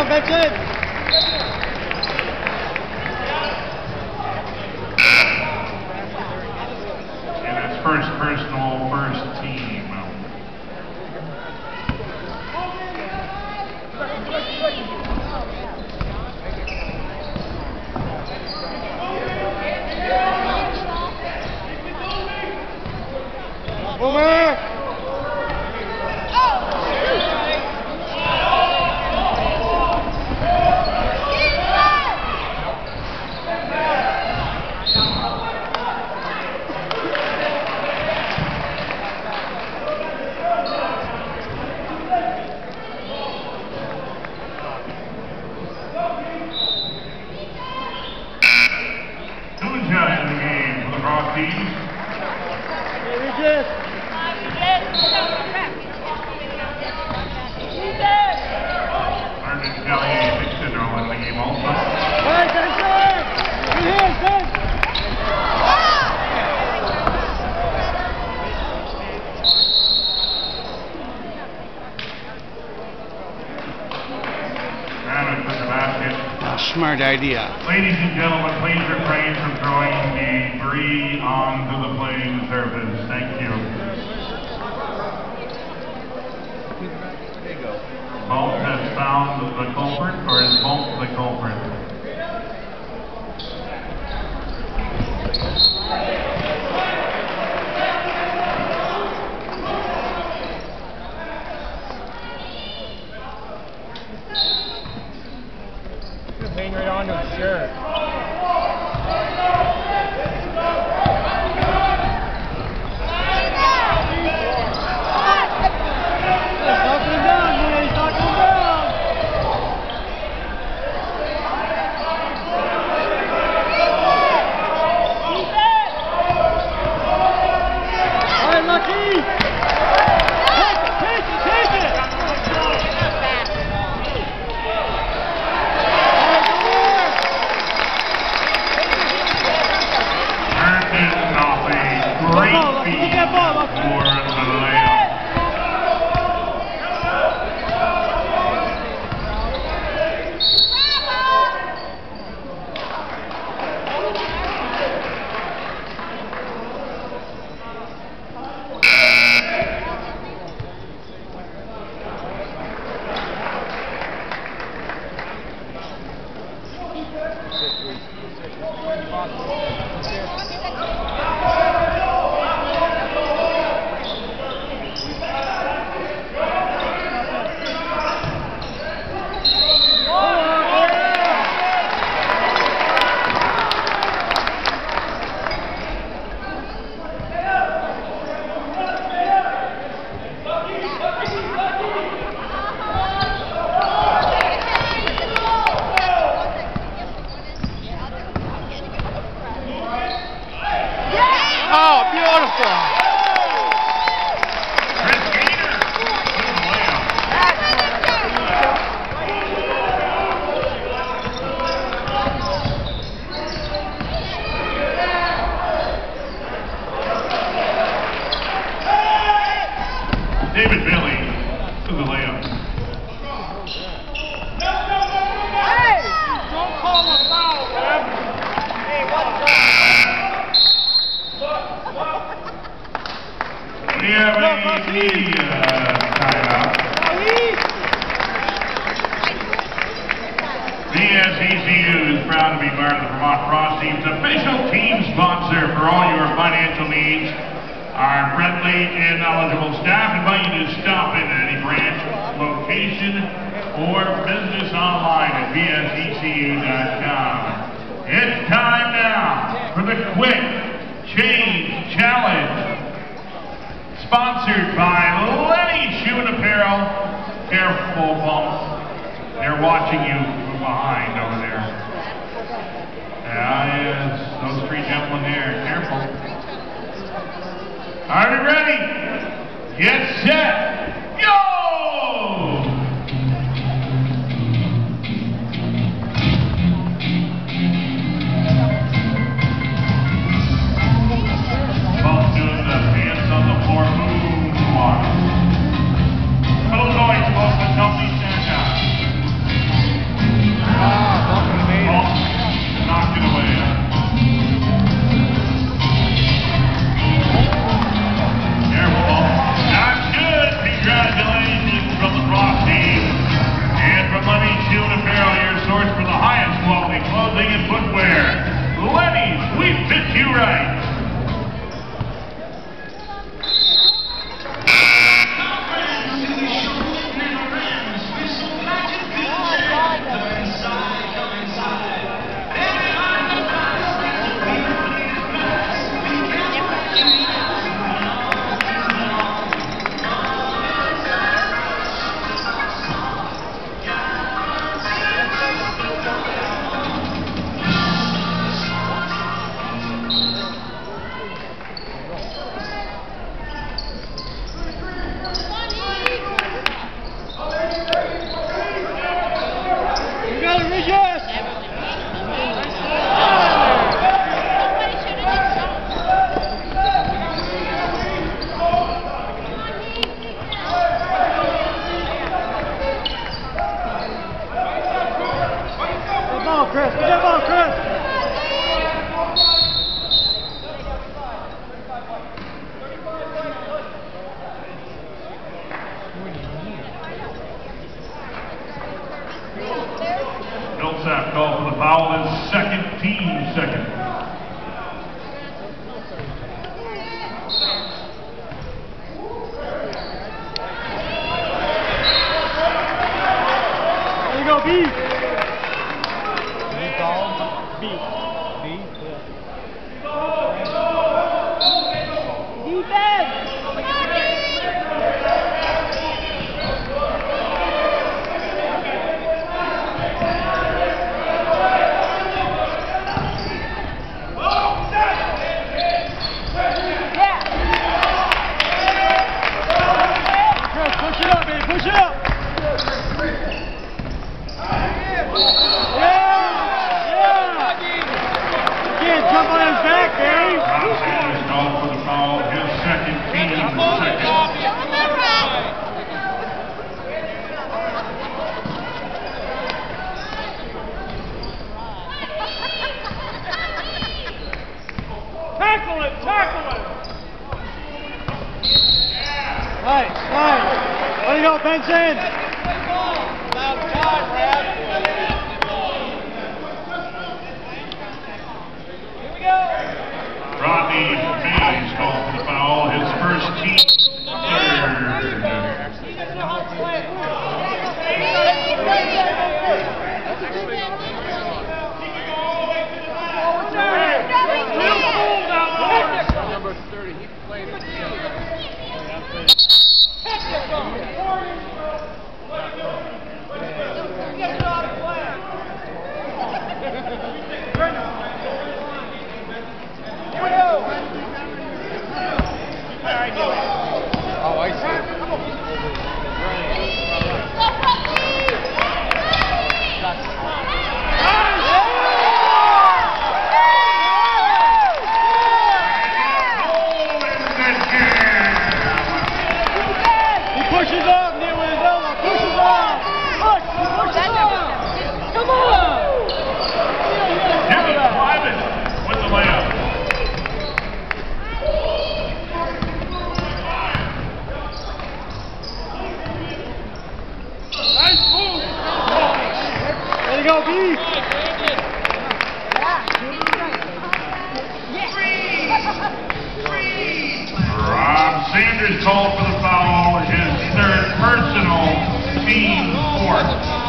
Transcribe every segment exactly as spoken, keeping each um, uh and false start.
that's it. And that's first personal, first team. Over! Smart idea. Ladies and gentlemen, please refrain from throwing debris onto the playing surface. Thank you. Bolt has found the culprit, or is Bolt the culprit? Hang right on to his shirt. Talking him down, man. He's talking him down. All right, Lucky. Take it, take it, take it. Proud to be part of the Vermont Frost Heaves, official team sponsor for all your financial needs. Our friendly and knowledgeable staff invite you to stop in at any branch, location, or business online at V S E C U dot com. It's time now for the Quick Change Challenge. Sponsored by Lenny Shoe and Apparel. Careful, bump. They're watching you from behind over there. Yeah, yes, those three gentlemen there, careful. Are we ready? Get set, go! Both doing the hands on the floor moonwalk. Little noise, both the company stand up. there. Lenny's, we fit you right. Chris, get that ball, Chris! Millsap called for the foul, his second, team second. There you go, B. B. B. Defense! Chris, push it up, baby, push it up! Jump on his back, baby! Sanders called for the foul, his second, team second. Tackle it, tackle it! Nice, nice. There you go, Benson. Rodney Mays called for the foul, his first, team third. Number thirty, he played it. Oh, I see. He pushes up near with his elbow. Pushes up. Push. He pushes up. Come on. Jimmy Clyman with the layup. Nice move. There you go, B. Rob Sanders called for the foul, his third personal, team fourth.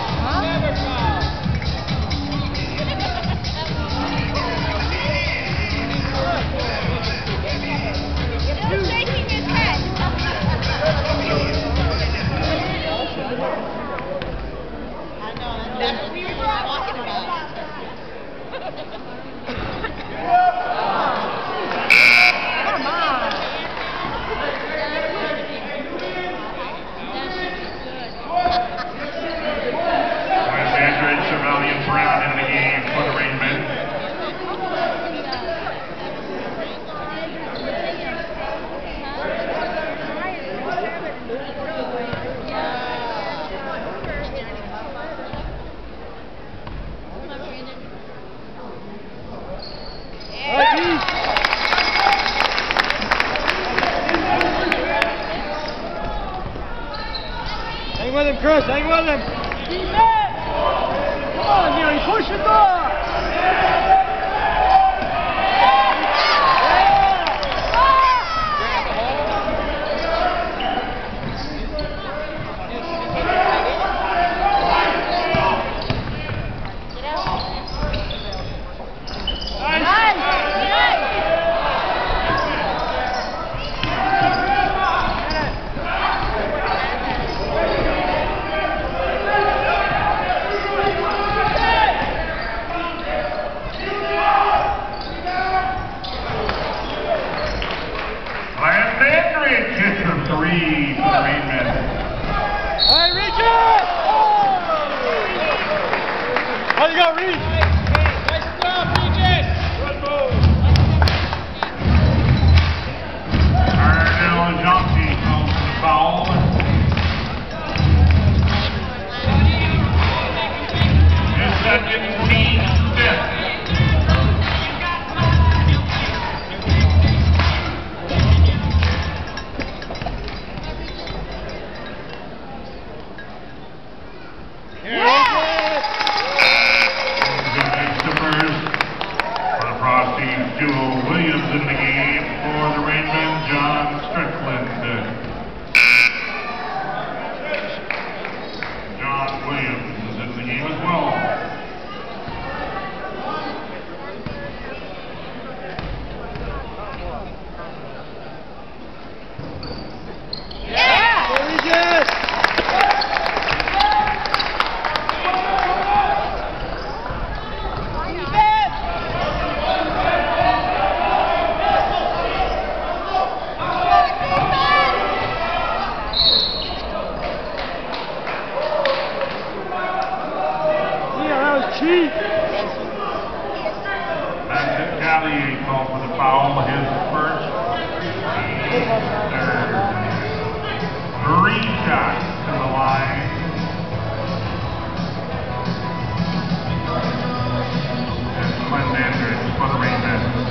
That's what we were talking about. Come on. Wes Andridge, Cervelian Brown into the game for the Rainmen. Hang with him, Chris. Hang with him. Come on, Neil. You push it up. Joe Williams in the game for the Rainmen, John Strickland. John Williams is in the game as well. He called for the foul, his first, third. Three shots to the line. And Glenn Andrews for the Rainmen.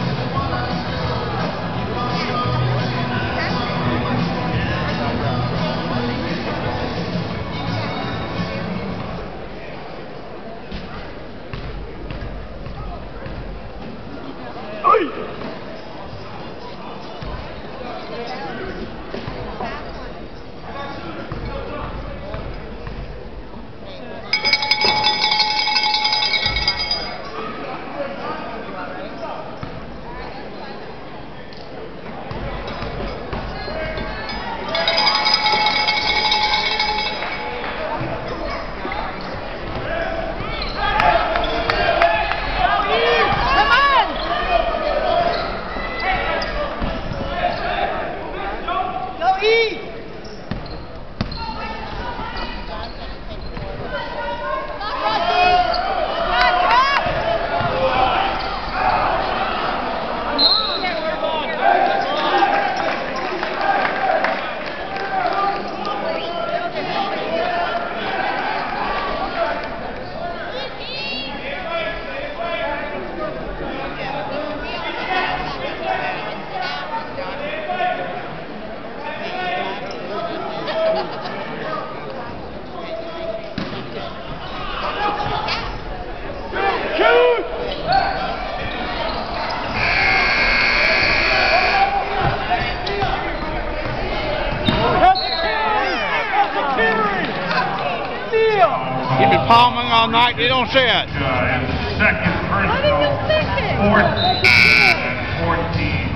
You've been palming all night, you don't see it. Uh, his second personal, fourth and fourteen.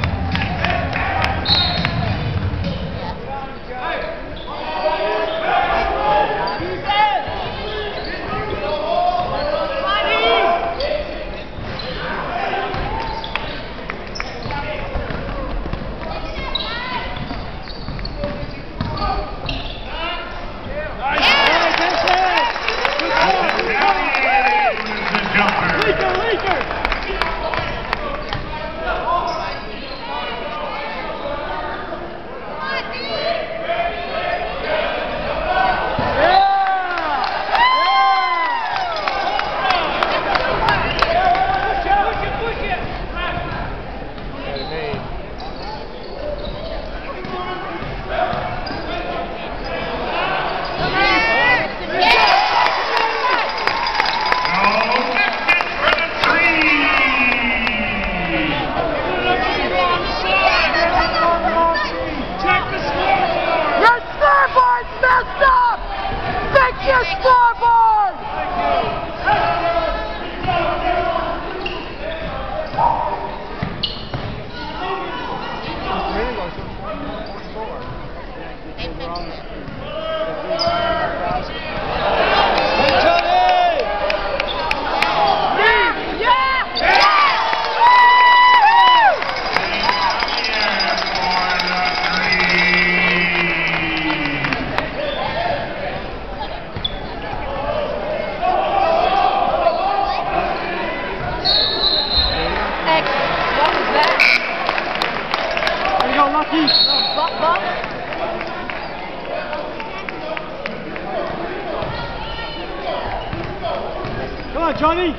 Come on, Johnny.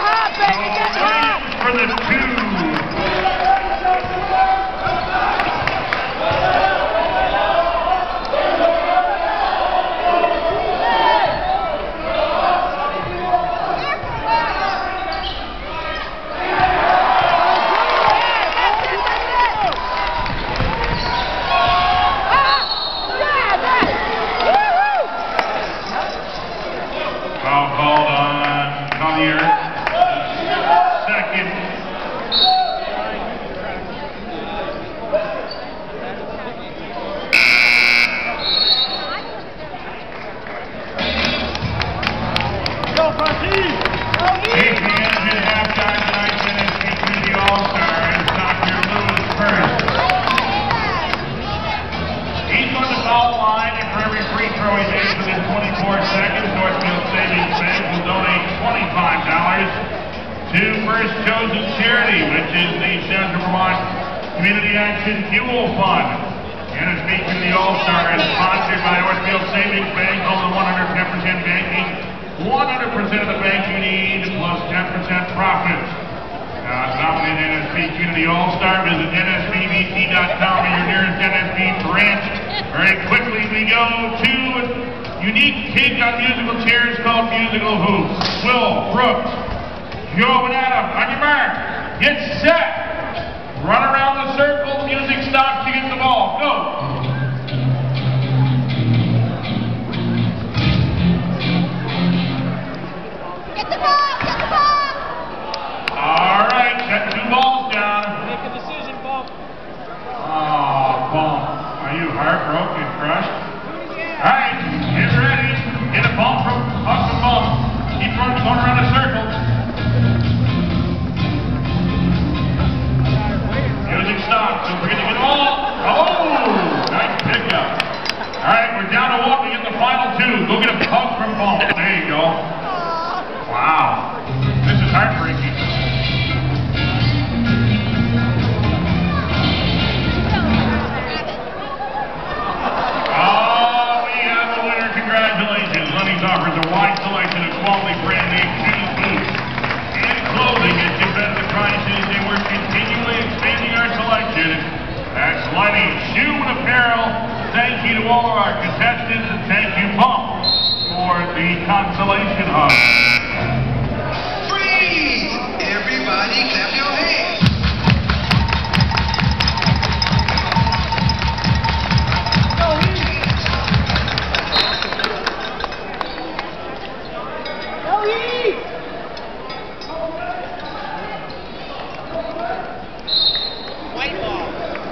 For the two. Community Action Fuel Fund. And a speech to the All-Star is sponsored by Northfield Savings Bank, home of one hundred ten percent banking, one hundred percent of the bank you need, plus ten percent profits. Uh, nominated N S B Community All-Star. Visit N S B B T dot com or your nearest N S B branch. Very quickly, we go to unique take on musical chairs called Musical Hoops. Will, Brooks, Joe, and Adam, on your mark, get set. Run around the circle, music stops, you get the ball. Go! Get the ball! Get the ball! All right, set two balls down. Make a decision, Bob. Oh, bump. Are you heartbroken, crushed? All right, get ready. Get a bump from up and bump. Keep running, going around the circle. Music stops. Don't forget to get all. Oh, nice pickup. All right, we're down to one. We get the final two. Go get a pump from bump. There you go. Wow. This is heartbreaking. Oh, we have a winner. Congratulations. Lenny's offers a wide selection of quality brand name shoes, boots, and clothing at competitive prices, and we're continually expanding our selection. That's Lenny's Shoe and Apparel. Thank you to all of our contestants, and thank you, Pump, for the consolation hug. Freeze! Everybody clap your hands. White ball.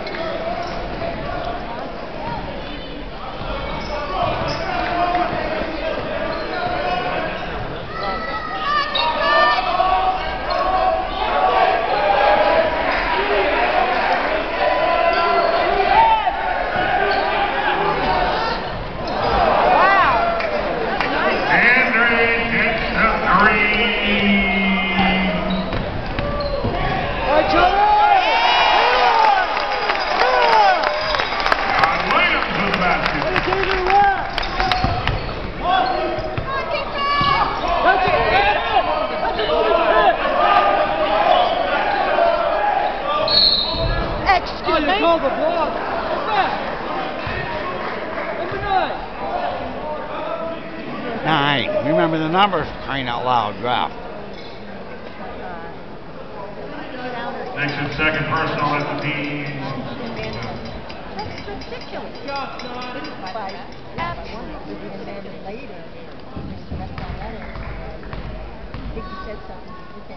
Call the block. Number nine. Nine. Remember the numbers, crying out loud, draft. Next and second personal at the team. That's ridiculous. But that's one that we did later. That's not letter. Vicky said something.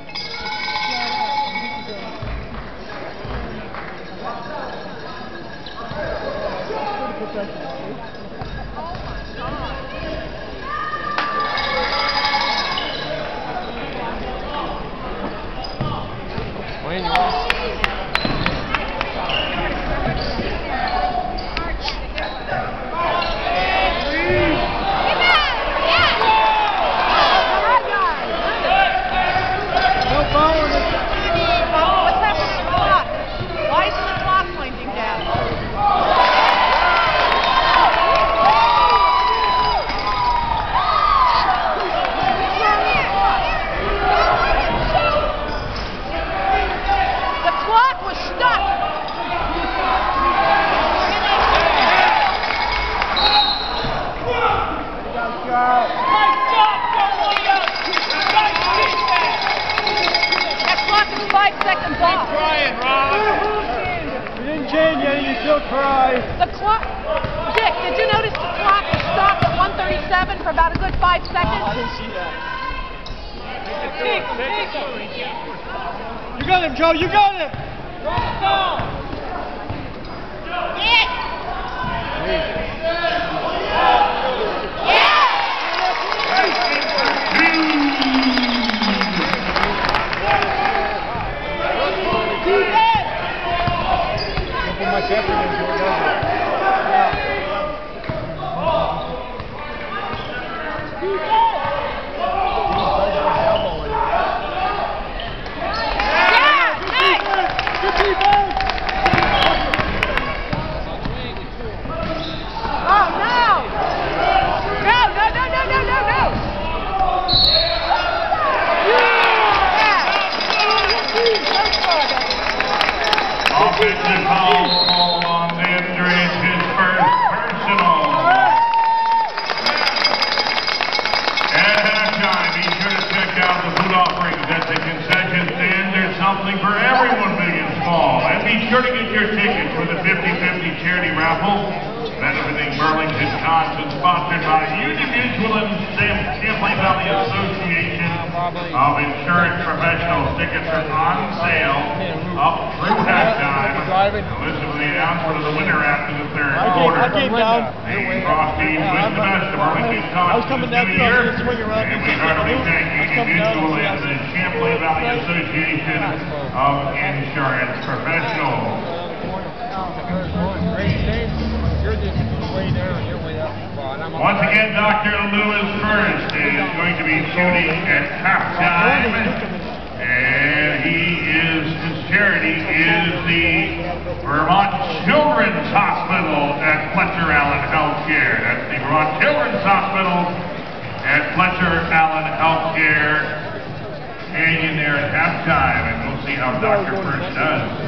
The clock, Dick, did you notice the clock was stopped at one thirty-seven for about a good five seconds? Oh, I didn't see that. Take him, take him. You got him, Joe, you got him. Go. Yes! My shepherd is what does it. Yeah! Hey! Good defense! foul call on Xander. It's his first personal. At halftime, be sure to check out the food offerings at the concession stand. There's something for everyone big and small. And be sure to get your tickets for the fifty fifty charity raffle, benefiting Burlington, Wisconsin, sponsored by Union Mutual and Champlain Valley Association of Insurance Professionals. Tickets are on sale up through halftime. Listen to the announcement of the winner after the third quarter. The Frost Heaves wish the best of Burlington, Wisconsin this new year. And we heartily thank Union Mutual and the Champlain Valley Association of Insurance Professionals. Once again, Doctor Lewis First is going to be shooting at halftime, and he is, his charity is the Vermont Children's Hospital at Fletcher Allen Healthcare. That's the Vermont Children's Hospital at Fletcher Allen Healthcare. Hanging there at halftime, and we'll see how Doctor First does.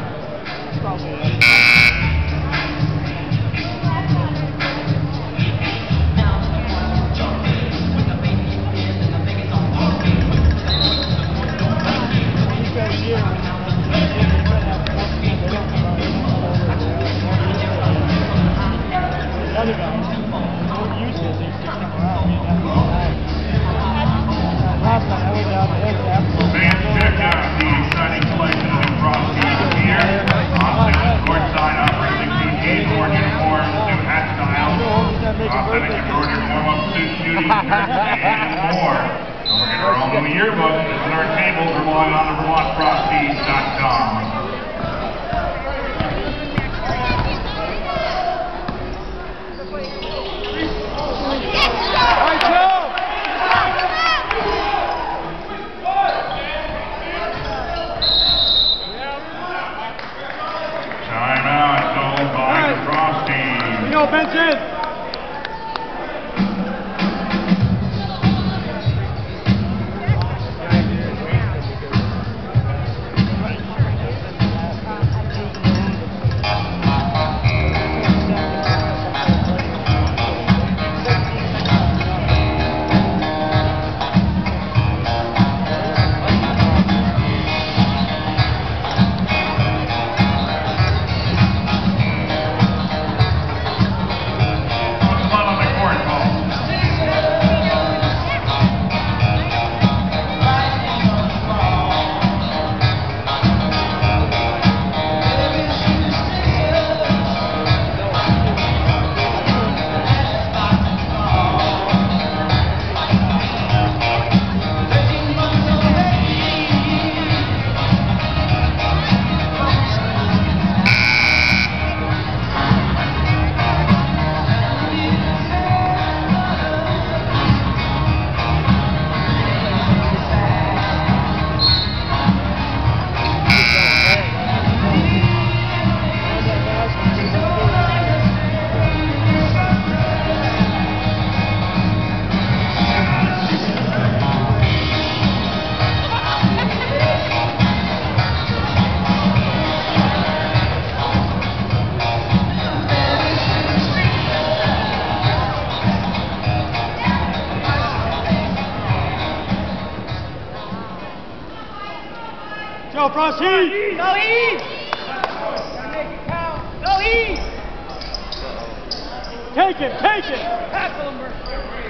And more. Don't forget our own little yearbook. Visit our tables or log on to Vermont Frost Heaves dot com. Timeout called by the Frost Heaves. We go, Benson. Go, Frost Heaves! Go Heaves! Go Heaves! Take it, take it! Tackle him,